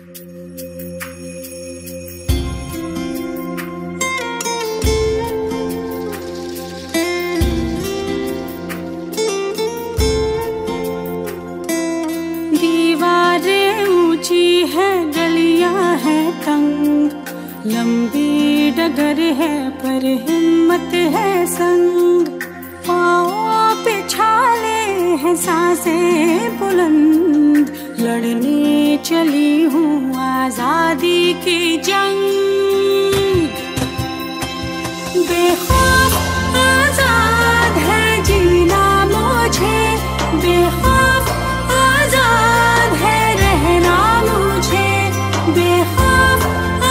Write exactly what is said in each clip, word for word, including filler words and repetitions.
लंबी डगर है पर हिम्मत है संग, पाँव पे छाले हैं सांसें बुलंद, लड़ने चली हूँ आजादी की जंग। बेखौफ आजाद है जीना मुझे, बेखौफ आजाद है रहना मुझे, बेखौफ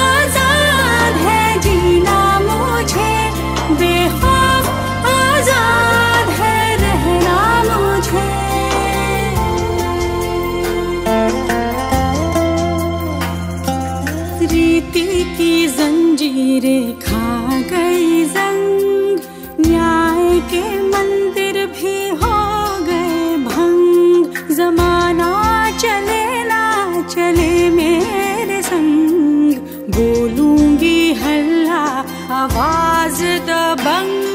बेखौफ आजाद है रहना मुझे। रीति की जंजीरें खा गई जंग, न्याय के मंदिर भी हो गए भंग, जमाना चले ना चले मेरे संग, बोलूंगी हल्ला आवाज दबंग।